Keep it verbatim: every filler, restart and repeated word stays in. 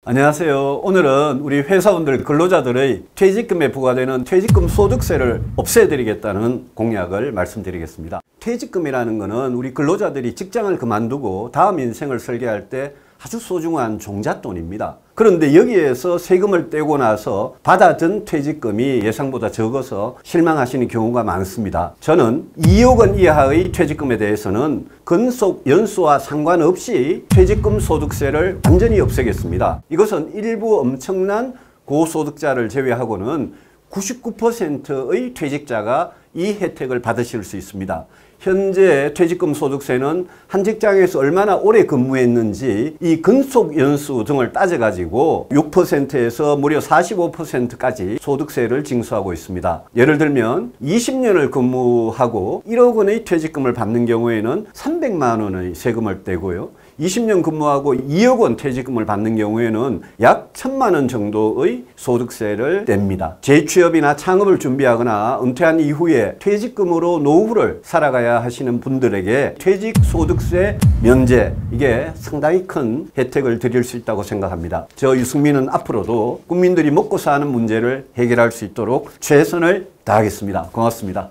안녕하세요. 오늘은 우리 회사원들 근로자들의 퇴직금에 부과되는 퇴직금 소득세를 없애드리겠다는 공약을 말씀드리겠습니다. 퇴직금이라는 것은 우리 근로자들이 직장을 그만두고 다음 인생을 설계할 때 아주 소중한 종잣돈입니다. 그런데 여기에서 세금을 떼고 나서 받아든 퇴직금이 예상보다 적어서 실망하시는 경우가 많습니다. 저는 이억 원 이하의 퇴직금에 대해서는 근속 연수와 상관없이 퇴직금 소득세를 완전히 없애겠습니다. 이것은 일부 엄청난 고소득자를 제외하고는 구십구 퍼센트의 퇴직자가 이 혜택을 받으실 수 있습니다. 현재 퇴직금 소득세는 한 직장에서 얼마나 오래 근무했는지 이 근속 연수 등을 따져가지고 육 퍼센트에서 무려 사십오 퍼센트까지 소득세를 징수하고 있습니다. 예를 들면 이십 년을 근무하고 일억 원의 퇴직금을 받는 경우에는 삼백만 원의 세금을 떼고요. 이십 년 근무하고 이억 원 퇴직금을 받는 경우에는 약 천만 원 정도의 소득세를 뗍니다. 재취업이나 창업을 준비하거나 은퇴한 이후에 퇴직금으로 노후를 살아가야 하시는 분들에게 퇴직소득세 면제, 이게 상당히 큰 혜택을 드릴 수 있다고 생각합니다. 저 유승민은 앞으로도 국민들이 먹고 사는 문제를 해결할 수 있도록 최선을 다하겠습니다. 고맙습니다.